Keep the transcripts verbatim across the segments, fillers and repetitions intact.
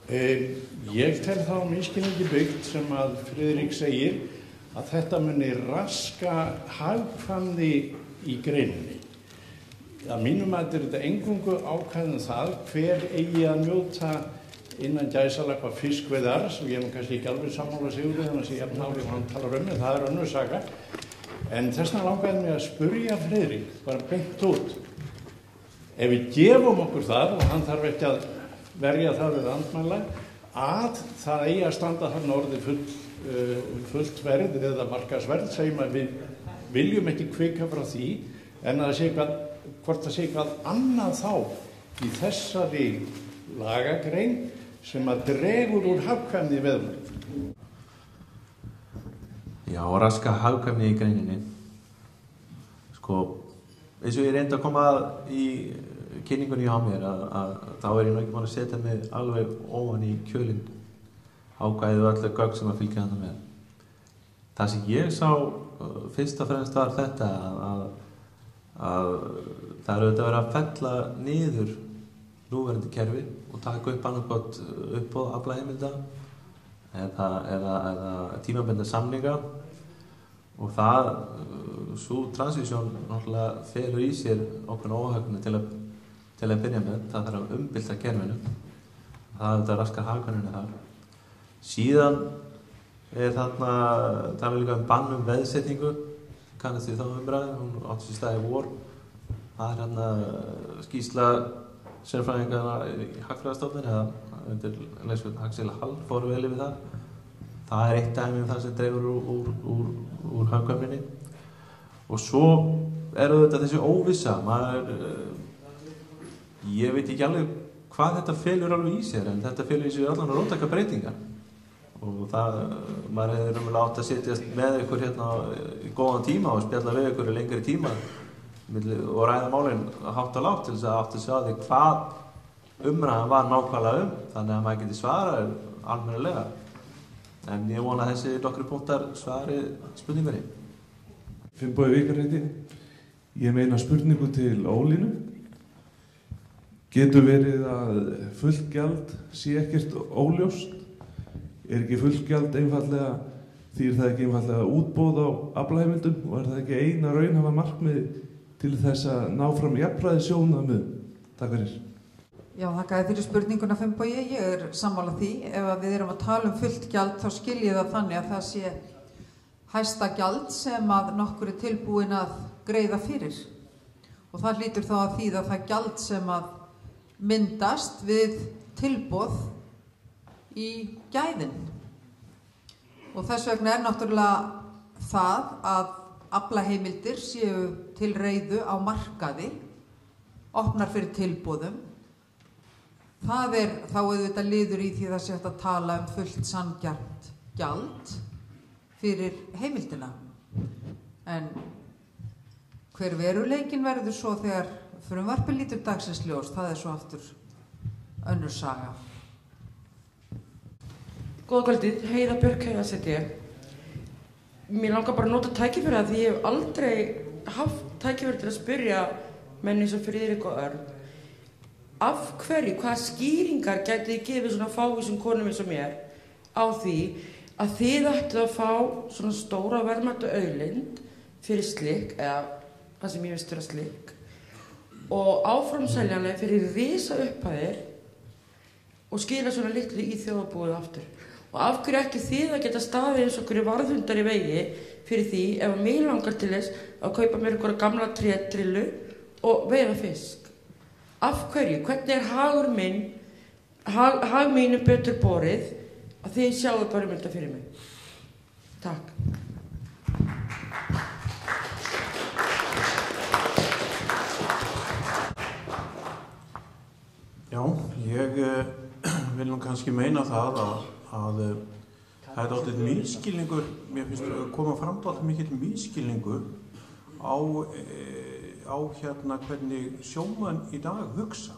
Eh, ég tel þá misskilningi byggt sem að Friðrik segir að þetta muni raska hagkvæmni í greininni. Að mínum að þetta er eingöngu ákvæðum það hver eigi að njóta innan gæsalappa fiskveiðar, sem ég er kannski ekki alveg sammála Sigurði þannig að sé jafn árið hann talar um, en það er önnur saga. En þess vegna langaði mig að spurja Friðrik, bara beint út. Ef við gefum okkur það, og hann þarf ekki að verja það við andmæla, að það eigi að standa þarna orðið full, uh, fullt verð eða markaðsverð, segjum að við viljum ekki hvika frá því, en að það sé eitthvað, hvort það sé eitthvað annað þá í þessari lagagrein sem að dregur úr hagkvæmni veðurinn. Já, og raska hagkvæmni í greininni. Sko, eins og ég reyndi að koma í kynningunni á mér að, að þá er ég nú ekki búin að setja mig alveg ofan í kjölinn ákvæðið og öllu gögn sem að fylgja hana með. Það sem ég sá fyrst og fremst var þetta að, að, að það er auðvitað verið að fella niður núverandi kerfi og taka upp annarkot uppboð aflaheimilda eða, eða, eða tímabundna samninga og það, svo transísjón náttúrulega felur í sér okkur óhagkvæmni til að til að byrja með, það þarf að umbylta kerfinu. Það er þetta raskar hagkvæmni þar. Síðan er þarna, það er líka um bann um veðsetningu, kannast því þá umræðu, hún átti sér stað í vor. Það er hérna skýrsla sérfræðinganna í Hagfræðistofnun, eða undir leysveit Axel Hall, fóru vel yfir það. Það er eitt dæmi um það sem dregur úr, úr, úr, úr hagkvæmninni. Og svo er þetta þessi óvissa, maður ég veit ekki alveg hvað þetta felur alveg í sér, en þetta felur í sér allan að róttæka breytingar. Og það, maður hefur raunverulega átt að setjast með ykkur hérna í góðan tíma og spjalla við ykkur í lengri tíma og ræða málin hátt og lágt til þess að átt að sjá því hvað umræðan var nákvæmlega um, þannig að maður geti svarað almennilega. En ég vona að þessi nokkru punktar svari spurningunni. Finnbogi Víkarreiti, ég meina spurningu til Ólínu. Getur verið að fullt gjald sé ekkert óljóst? Er ekki fullt gjald einfallega, þýðir það ekki einfallega útboð á aflaheimildum og er það ekki eina raunhæfa markmið til þess að ná fram jafnræði sjónarmiðum? Takk fyrir. Já, þakka fyrir spurninguna Finnbogi. Ég er sammála því. Ef við erum að tala um fullt gjald þá skil ég það þannig að það sé hæsta gjald sem að nokkur er tilbúin að greiða fyrir. Og það hlýtur þá að þýða það gjald sem að myndast við tilboð í gæðin. Og þess vegna er náttúrulega það að aflaheimildir séu til reiðu á markaði, opnar fyrir tilboðum. Það er þá auðvitað liður í því það sé hægt að tala um fullt sanngjarnt gjald fyrir heimildina. En hver veruleikinn verður svo þegar frumvarpið lítur dagsins ljós, það er svo aftur önnur saga. Góða kvöldið, Heiða Björk Heiðarsæti. Mér langar bara að nota tækifæri að því ég hef aldrei haft tækifæri til að spyrja menn eins og Friðrik og Örn. Af hverju, hvaða skýringar gæti þið gefið svona fávísum konum eins og mér á því að þið ættu að fá svona stóra verðmætu auðlind fyrir slikk, eða það sem ég veist vera slikk, og áframseljanlega fyrir risa upphæðir og skila svona litlu í þjóðarbúið aftur. Og af hverju ekki þið að geta staðið eins og hverju varðhundar í vegi fyrir því ef að mig langar til þess að kaupa mér einhverja gamla trétrillu og veiða fisk? Af hverju? Hvernig er hagur minn, hag, hag mínu betur borið að þið sjáu bara um þetta fyrir mig? Takk. Já, ég uh, vil nú kannski meina það að, að uh, það er dálítið misskilningur, mér finnst að koma fram dálítið mikill misskilningur á, uh, á hérna hvernig sjómenn í dag hugsa.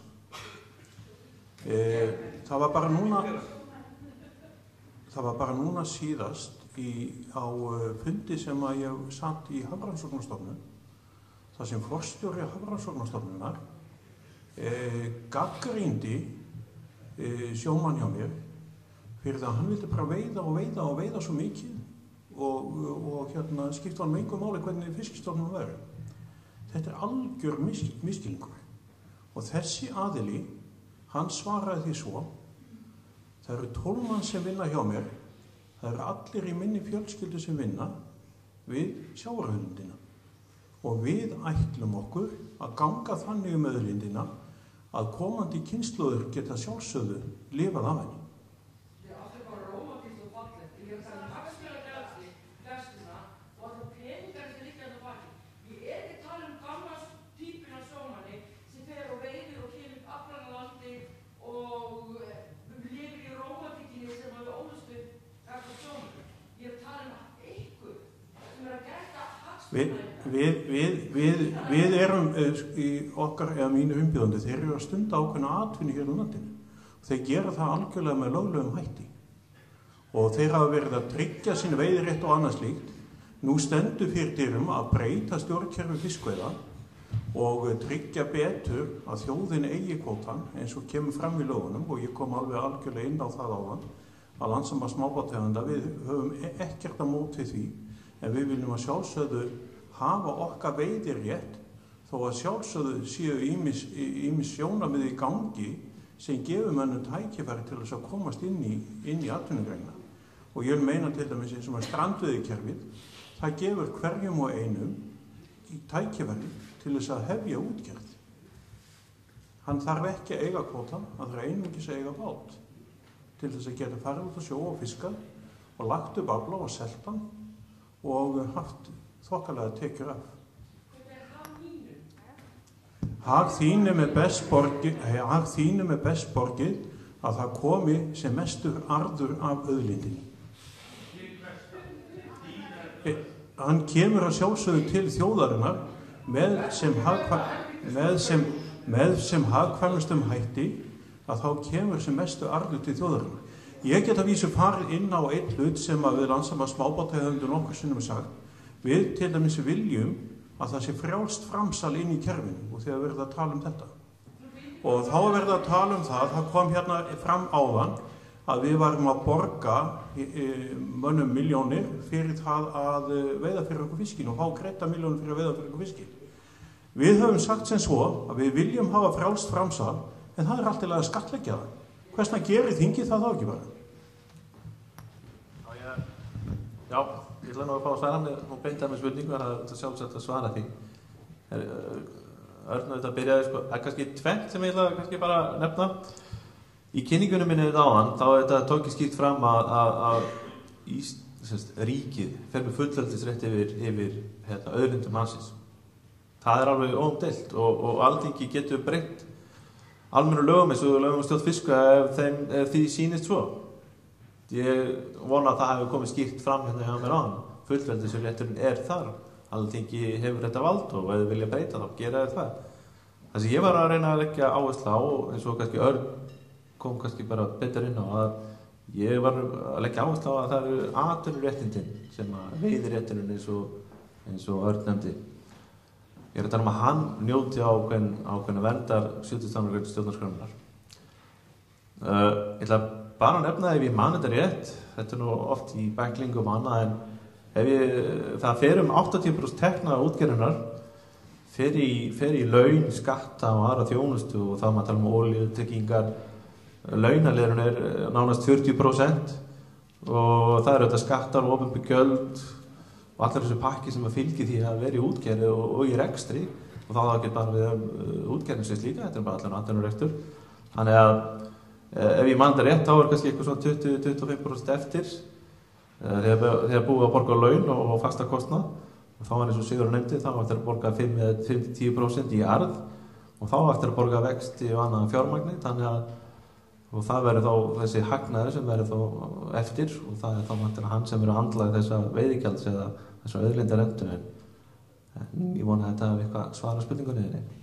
Uh, það var bara núna, það var bara núna síðast í, á uh, fundi sem að ég satt í Hafrannsóknastofnun, þar sem forstjóri Hafrannsóknastofnunar Eh, gagnrýndi e, sjómann hjá mér fyrir það að hann vildi bara veiða og veiða og veiða svo mikið og, og hérna skipta hann með engu máli hvernig fiskistofnum verður. Þetta er algjör mis, miskilningur og þessi aðili, hann svaraði því svo: það eru tólf mann sem vinna hjá mér, það eru allir í minni fjölskyldu sem vinna við sjávarauðlindina og við ætlum okkur að ganga þannig um auðlindina að komandi kynslóður geta sjálfsögðu lifað af henni. Já, það er bara rómantískt og fallegt. Ég er að tala um hagsmunagæslu, gæsluna og alltaf peningar sem liggja þarna baki. Ég er ekki að tala um gamla týpuna sjómanni sem fer og veiðir og kemur upp aflanalandi og lifir í rómantíkinni sem hafi ólust upp eftir sjómanni. Ég er að tala um ykkur sem er að gæta hagsmunagæslu. Við, við, við, við erum í okkar eða mínu umbjóðandi, þeir eru að stunda ákveðna atvinnu hér á landinu. Þeir gera það algjörlega með löglegum hætti og þeir hafa verið að tryggja sín veiðirétt og annað slíkt. Nú stendur fyrir dyrum að breyta stjórnkerfi fiskveiða og tryggja betur að þjóðin eigi kvótann eins og kemur fram í lögunum, og ég kom alveg algjörlega inn á það áðan að Landssamband smábátaeigenda, við höfum ekkert að móti því, en við viljum að sjálfsögðu hafa okkar veiðirétt þó að sjálfsögðu séu ýmis, ýmis sjónarmið í gangi sem gefur mönnum tækifæri til þess að komast inn í, inn í atvinnugreina. Og ég vil meina til dæmis eins og með strandveiðikerfið, það gefur hverjum og einum í tækifæri til þess að hefja útgerð. Hann þarf ekki að eiga kvóta, hann þarf einungis að eiga bát til þess að geta farið út að sjó og fiska og lagt upp afla og selt hann og haft þokkalega tekjur af. Hag þínum er best borgið, hag þínum er best borgið að það komi sem mestur arður af auðlindinni. Hann kemur að sjálfsögðu til þjóðarinnar með sem, með sem, með sem hagkvæmustum hætti að þá kemur sem mestur arður til þjóðarinnar. Ég get að vísu farið inn á einn hlut sem að við Landssamband smábátaeigenda nokkur sinnum sagt. Við til dæmis viljum að það sé frjálst framsal inn í kerfinu og þegar verður að tala um þetta. Og þá verður að tala um það, það kom hérna fram áðan að við varum að borga e, e, mönnum miljónir fyrir það að veiða fyrir okkur fiskin og fá greidda miljónir fyrir að veiða fyrir okkur fiskin. Við höfum sagt sem svo að við viljum hafa frjálst framsal, en það er alltaf að skattleggja það. Hversna gerir þingið það þá ekki bara? Já, já. Ég ætla nú að fá að svara með og beinta með spurningu, það er sjálfsagt að svara því. Örn auðvitað byrjaði, sko, það er kannski tvennt sem ég ætla kannski bara að nefna. Í kynningunum minni þetta áðan, þá er þetta tókið skýrt fram að, að, að Ís, semst, ríkið fer með fullveldisrétt yfir, yfir hérna, auðlindum landsins. Það er alveg óumdeilt og, og Alþingi getur breytt almennu lögum eins og lögum um stjórn fiska ef, þeim, ef því sýnist svo. Ég vona að það hefur komið skýrt fram hérna hjá mér áðan. Fullveldisrétturinn er þar. Alþingi hefur þetta vald og ef þið vilja breyta þá gera þið það. Það sem ég var að reyna að leggja áherslu á, eins og kannski Örn kom kannski bara betur inn á, að ég var að leggja áherslu á að það eru atvinnuréttindin sem að veiðirétturinn eins og, eins og Örn nefndi. Ég er að tala um að hann njóti ákveðin, ákveðin verndar sjötugasta grein stjórnarskrárinnar. Uh, ég ætla bara að nefna ef ég man þetta rétt, þetta er nú oft í bæklingum og annað, en ef ég, það fer um áttatíu prósent tekna útgerðunar fer í, fer í laun, skatta og aðra þjónustu og þá maður tala um olíu, tryggingar, launaliðurinn er nánast fjörutíu prósent og það eru þetta skattar og opinber gjöld og allir þessu pakki sem að fylgi því að vera í útgerði og, og í rekstri og þá þá ekki bara við um útgerðin sem slíka, þetta er bara allir atvinnurekstur. Þannig að ef ég man þetta rétt, þá er kannski eitthvað svona tuttugu til tuttugu og fimm prósent eftir þegar, þegar búið að borga laun og, og fasta kostnað. Og þá var eins og Sigurður nefndi, þá var eftir að borga fimm til tíu prósent í arð og þá var eftir að borga vexti og annað fjármagni, þannig að og það verður þá þessi hagnaður sem verður þá eftir og það er þá vantilega hann sem eru að handla þessa veiðigjalds eða þessa auðlindarendu, en ég vona að þetta hafi eitthvað svara spurningunni þinni.